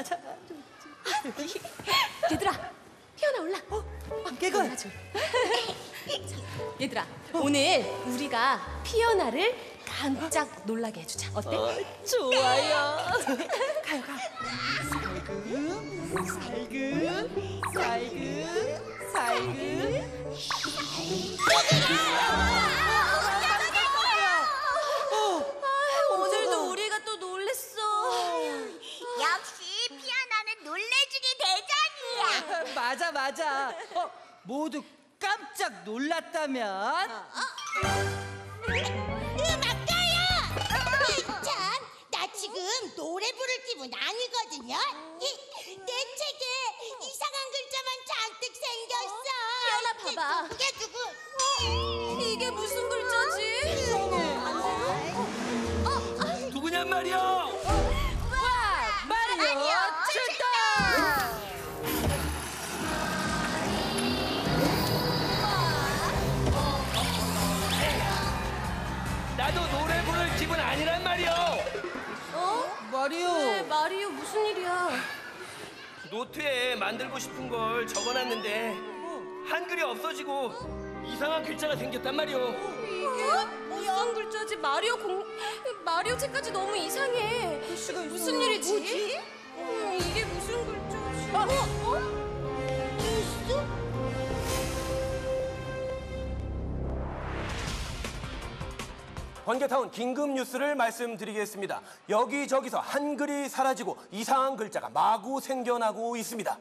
맞아. 얘들아, 피어나 올라. 깨건. 얘들아, 오늘 우리가 피어나를 깜짝 놀라게 해주자. 어때? 좋아요. 가요, 가. 살금, 살금, 살금. 오늘도 우리가 또 놀랬어. 역시 피아노는 놀래주기 대장이야. 맞아, 맞아. 모두 깜짝 놀랐다면? 음악가요! 참, 나 지금 노래 부를 기분 아니거든요. 내 책에 이상한 글자만 잔뜩 생겼어. 피아나 봐봐. 그게 누구? 이게 무슨 글자지? 누구냔 말이야? 와, 마리오 출동! 나도 노래 부를 기분 아니란 말이야. 마리오. 네, 마리오 무슨 일이야? 노트에 만들고 싶은 걸 적어놨는데 한글이 없어지고 이상한 글자가 생겼단 말이오. 이게 무슨 글자지? 마리오 책까지 너무 이상해. 무슨 일이지? 뭐지? 이게 무슨 글자지? 뉴스? 번개타운 긴급 뉴스를 말씀드리겠습니다. 여기저기서 한글이 사라지고 이상한 글자가 마구 생겨나고 있습니다.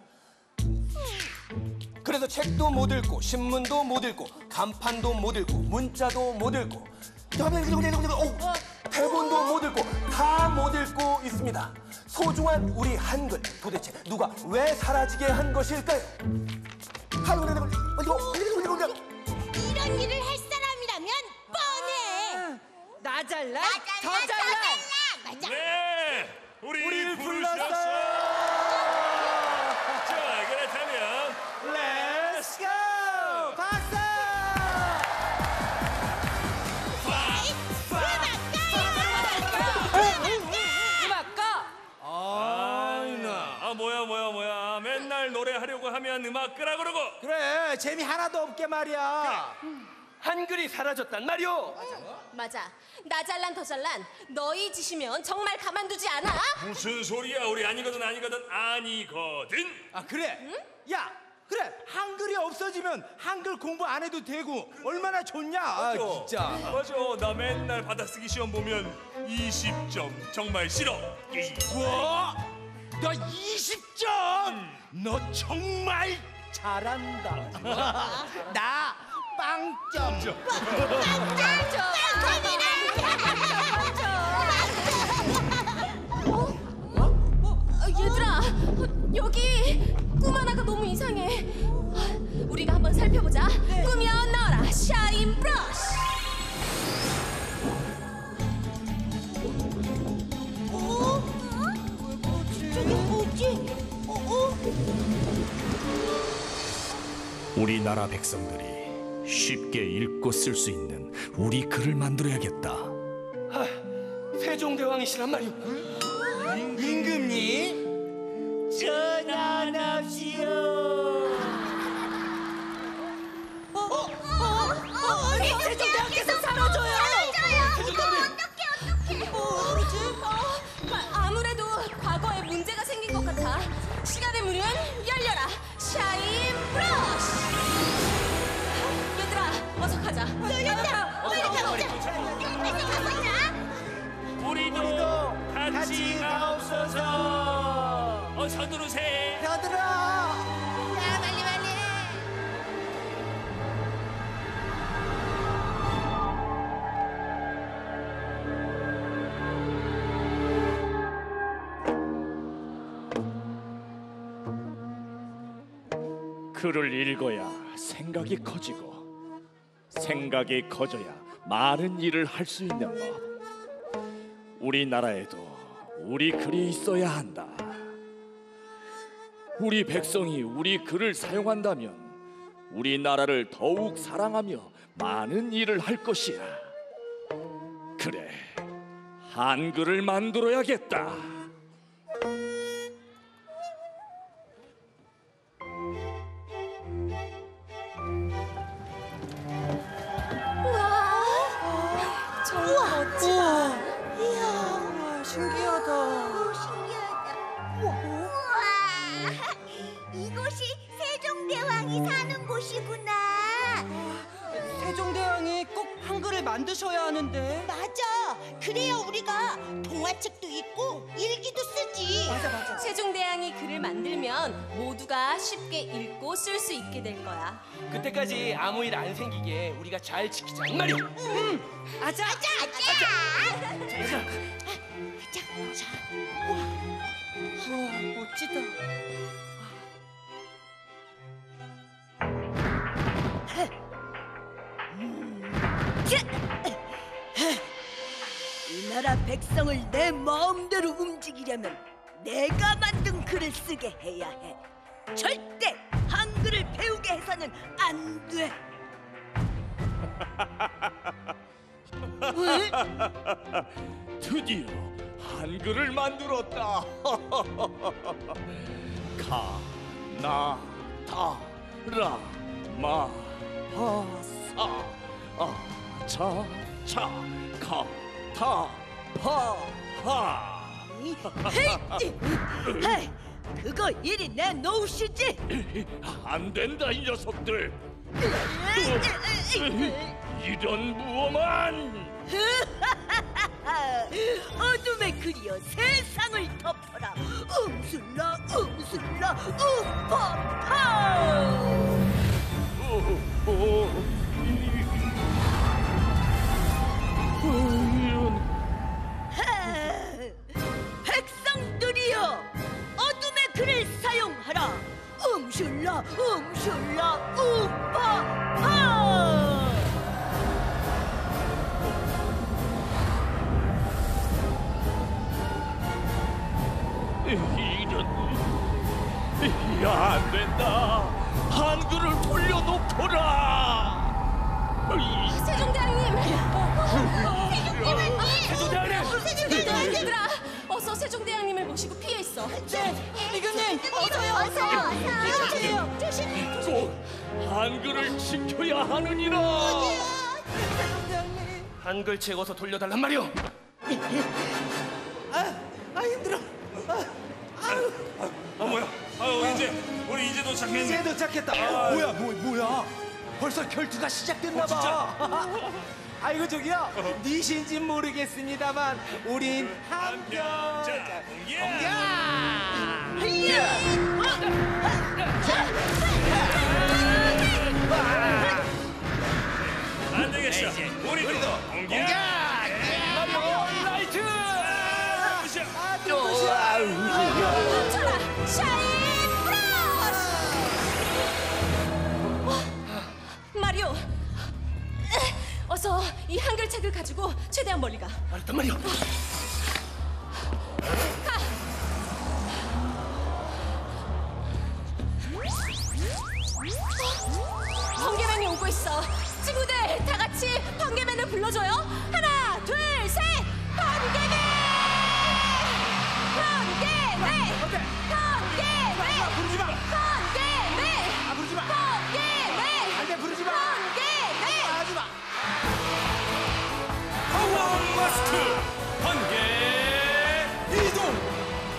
그래서 책도 못 읽고 신문도 못 읽고 간판도 못 읽고 문자도 못 읽고 대본도 못 읽고 다 못 읽고 있습니다. 소중한 우리 한글 도대체 누가 왜 사라지게 한 것일까요? 이런 일을 할 사람이라면 뻔해. 나 잘라, 더 더 잘라. 맞아. 네, 우리 불렀어요. 자, 그렇다면 Let's go! 박수! 음악가! 뭐야 맨날 노래하려고 하면 음악 끄라 그러고. 그래, 재미 하나도 없게 말이야. 한글이 사라졌단 말이오. 맞아. 나 잘난 더 잘난 너희 짓이면 정말 가만두지 않아. 무슨 소리야? 우리 아니거든. 아, 그래? 야, 그래. 한글이 없어지면 한글 공부 안 해도 되고 얼마나 좋냐? 아, 진짜. 맞아. 나 맨날 받아쓰기 시험 보면 20점. 정말 싫어. 뭐? 너 20점? 너 정말 잘한다. 나 빵점. 얘들아, 여기 꿈 하나가 너무 이상해. 우리가 한번 살펴보자. 꾸며 넣어라 샤인 브러쉬. 저게 뭐지? 우리나라 백성들이 쉽게 읽고 쓸 수 있는 우리 글을 만들어야겠다. 세종대왕이시란 말이오. 임금님, 전환합시오. 세종대왕께서 사라져요. 아무래도 과거에 문제가 생긴 것 같아. 시간의 문은 열려라 샤인 브러쉬. 얘들아, 어서 가자. 우리도 같이 가옵소서. 어서 누르세. 여들아. 빨리. 글을 읽어야 생각이 커지고 생각이 커져야 많은 일을 할 수 있는 법. 우리나라에도 우리 글이 있어야 한다. 우리 백성이 우리 글을 사용한다면 우리나라를 더욱 사랑하며 많은 일을 할 것이야. 그래, 한글을 만들어야겠다. 만드셔야 하는데. 맞아. 그래야 우리가 동화책도 읽고 일기도 쓰지. 맞아. 세종대왕이 글을 만들면 모두가 쉽게 읽고 쓸 수 있게 될 거야. 그때까지 아무 일 안 생기게 우리가 잘 지키자 이 말이야. 아자. 자. 와, 멋지다. 이 나라 백성을 내 마음대로 움직이려면 내가 만든 글을 쓰게 해야 해. 절대 한글을 배우게 해서는 안 돼. 왜? 드디어 한글을 만들었다. 가, 나, 다, 라, 마, 하, 사, 아, 자, 차, 가, 타, 파, 하. 헤이, 그거 이리 내놓으시지. 안 된다 이 녀석들. 이런 무엄한. 어둠의 그리어 세상을 덮어라. 음술라 음술라 음파파. 백성들이여, 어둠의 글을 사용하라. 음슐라 음슐라 음파파. 이런. 야, 안 된다. 한글을 돌려놓거라. 세종대왕님! 세종대왕님! 얘들아, 어서 세종대왕님을 모시고 피해 있어. 이근님, 어서요. 꼭 한글을 지켜야 하느니라. 한글 책 어서 돌려달란 말이오. 힘들어. 뭐야? 우리 이제 도착했네. 이제 도착했다. 뭐야? 벌써 결투가 시작됐나 봐. 아이고 저기요. 니신진 모르겠습니다만 우린 한편. 자, 공개. 안 되겠어. 우리도 공개. 라이트. 멈춰라! 샤인 브러쉬! 마리오! 어서 이 한글 책을 가지고 최대한 멀리 가. 알았단 말이오. 번개맨이 오고 있어. 친구들 다 같이 번개맨을 불러줘요. 하나, 둘, 셋! 번개맨! 번개맨! 번개맨! 부르지 마. 번개맨! 부르지 마. 번개맨! 안돼 부르지 마. 번개맨! 하지 마. 파워 마스터 번개 이동.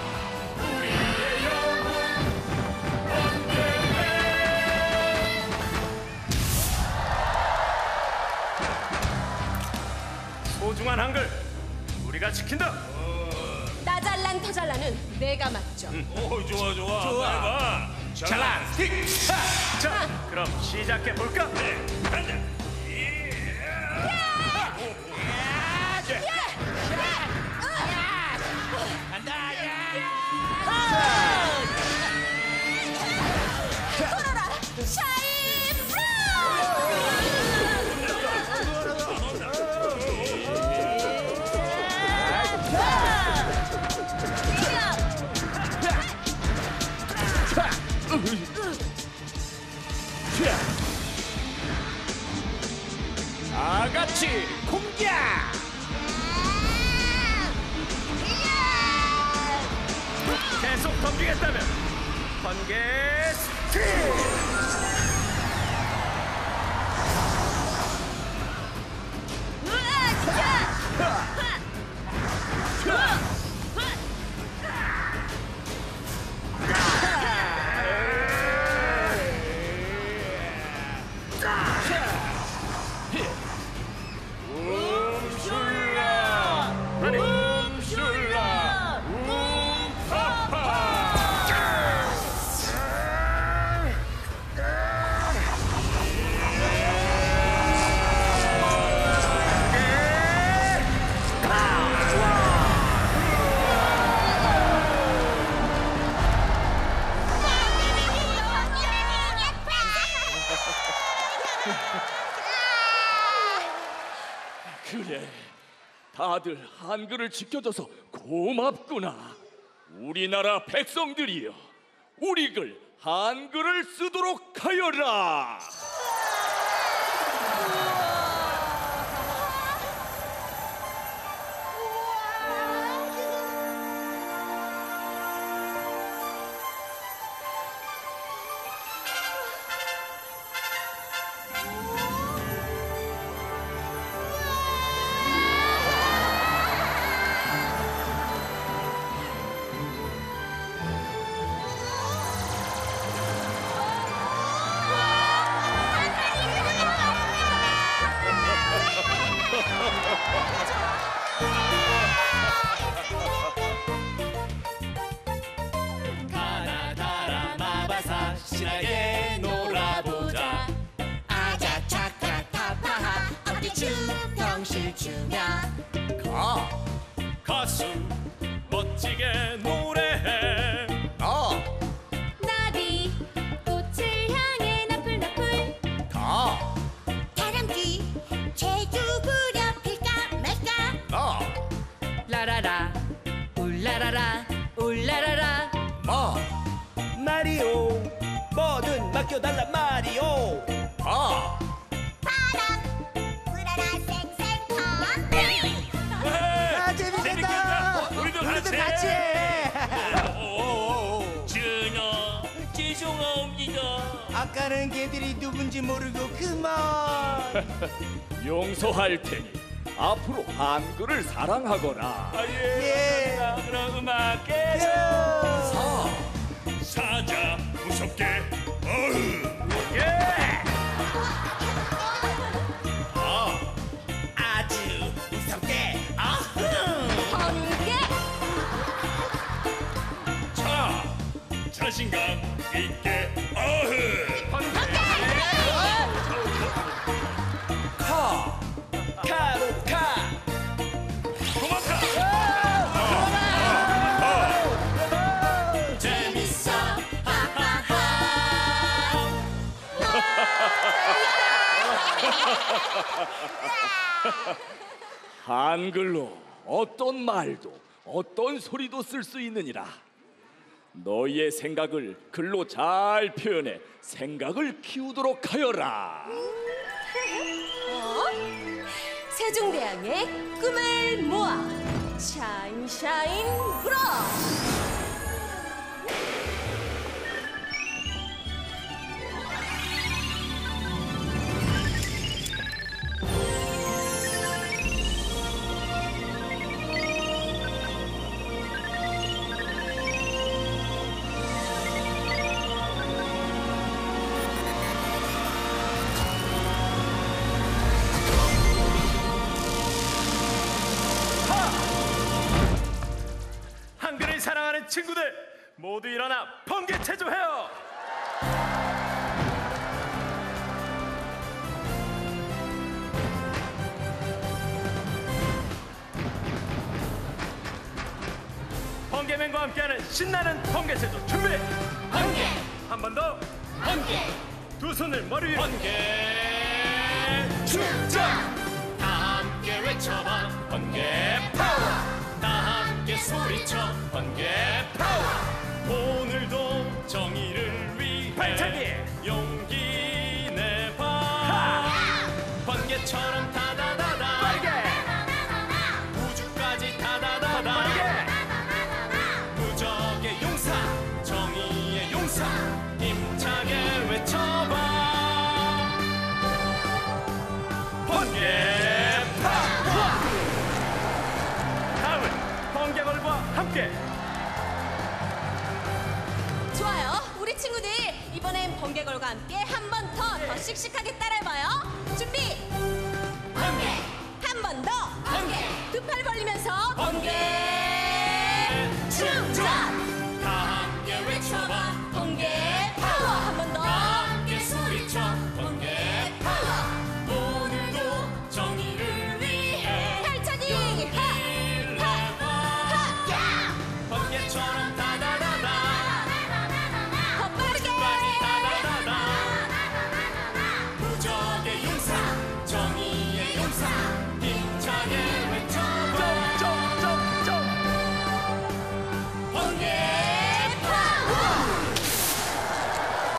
소중한 한글 우리가 지킨다. 나 잘난 더 잘난은 내가 맞죠. 오, 좋아. 해봐. 잘한 스틱. 자, 그럼 시작해 볼까? 네, 간다. 걸어라! 샤인 다 같이 공격! 계속 덤비겠다면 번개 스틱. 다들 한글을 지켜줘서 고맙구나. 우리나라 백성들이여, 우리 글 한글을 쓰도록 하여라. 가나다라 마바사 신나게 놀아보자. 아자 차카 타파하 어디춤 병실 추며 가수 멋지게 노래해. 나비 꽃을 향해 나풀나풀. 다람쥐 제주 부려 필까 말까 라라라 울라라라 울라라라. 마리오 뭐든 맡겨달라 마리오. 바람 불어라 생생한 아 재밌겠다. 우리도 우리도 같이 같이 해. 전하, 죄송합니다. 아까는 걔들이 누군지 모르고 그만. 용서할 테니 앞으로 한글을 사랑하거라. 예. 그럼 음악 계속. 사자 무섭게 아주 무섭게. 번개. 자 자신감 있게 카로 카. 고맙다. 재밌어 한글로 어떤 말도 어떤 소리도 쓸 수 있느니라. 너희의 생각을 글로 잘 표현해 생각을 키우도록 하여라. 세종대왕의 꿈을 모아 샤인샤인 브러쉬. 한글을 사랑하는 친구들 모두 일어나 번개 체조해요. 번개맨과 함께하는 신나는 번개 체조 준비. 번개. 한 번 더. 번개. 두 손을 머리 위에. 번개 축전. 다 함께 외쳐봐. 번개 파워. 다 함께 소리쳐. 번개 파워. 오늘도 정의를 위해 발차기. 용기 내봐. 번개처럼 다다다다. 빠르게. 우주까지 다다다다. 빠르게. 무적의 용사. 정의의 용사. 힘차게 외쳐봐. 번개 파워. 다음은 번개걸과 함께. 좋아요. 우리 친구들 이번엔 번개걸과 함께 한 번 더 씩씩하게 따라해봐요. 준비. 번개. 한 번 더. 번개. 두 팔 벌리면서 번개.